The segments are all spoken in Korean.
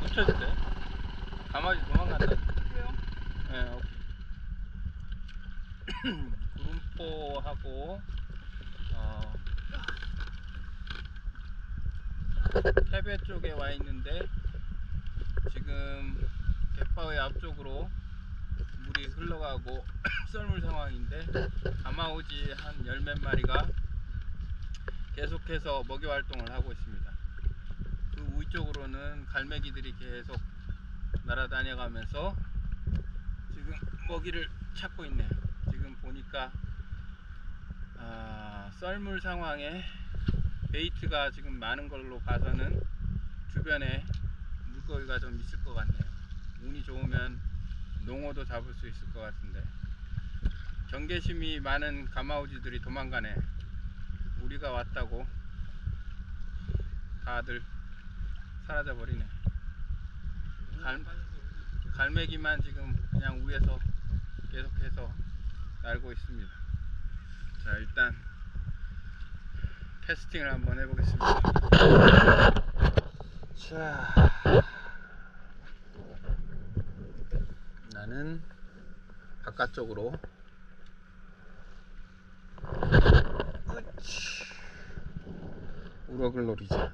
붙여줄래? 가마지 도망간다. 왜요? 네, 구름포하고 태배 쪽에 와 있는데 지금 갯바위 앞쪽으로 물이 흘러가고 썰물 상황인데 가마오지 한 열 몇 마리가 계속해서 먹이 활동을 하고 있습니다. 그 위쪽으로는 갈매기들이 계속 날아다녀가면서 지금 먹이를 찾고 있네요. 지금 보니까 썰물 상황에 베이트가 지금 많은 걸로 봐서는 주변에 물고기가 좀 있을 것 같네요. 운이 좋으면 농어도 잡을 수 있을 것 같은데 경계심이 많은 가마우지들이 도망가네. 우리가 왔다고 다들 사라져 버리네. 갈매기만 지금 그냥 위에서 계속해서 날고 있습니다. 자, 일단 캐스팅을 한번 해보겠습니다. 자, 나는 바깥쪽으로 우럭을 노리자.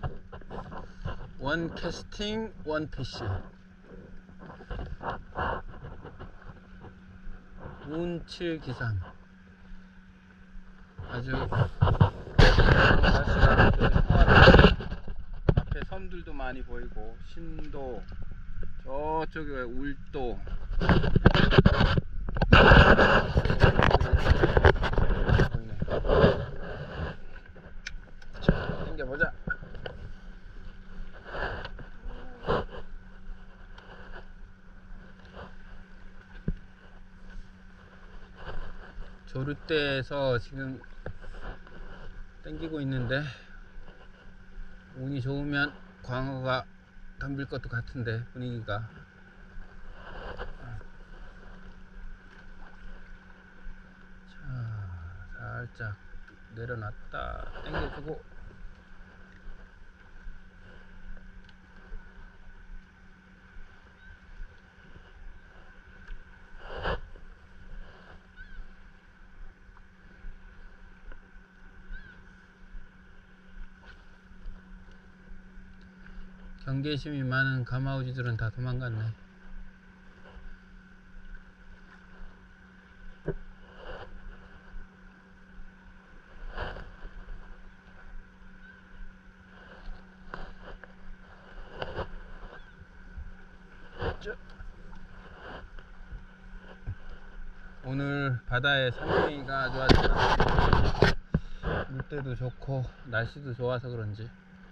원 캐스팅 원 피쉬. 운칠 기상. 아주 날씨가 앞에 섬들도 많이 보이고 신도, 저쪽에 울도 보이네. 자, 당겨보자. 조류대에서 지금 당기고 있는데 운이 좋으면 광어가 덤빌 것도 같은데 분위기가. 자, 살짝 내려놨다 당겨주고. 경계심이 많은 가마우지들은 다 도망갔네. 오늘 바다의 산미가 아주 좋았습니다. 물때도 좋고 날씨도 좋아서 그런지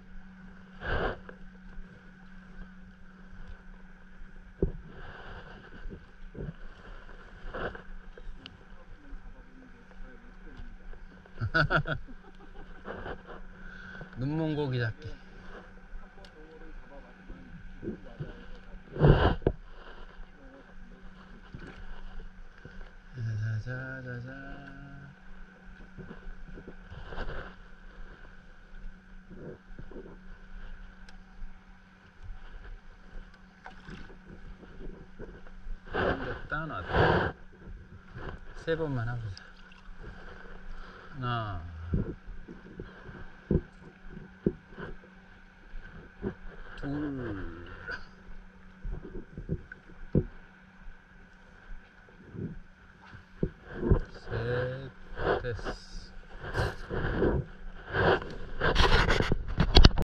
눈먼고기 잡기. 자자자자. 놨다 놨다. 세 번만 해보자. 하나, 둘, 셋, 됐어.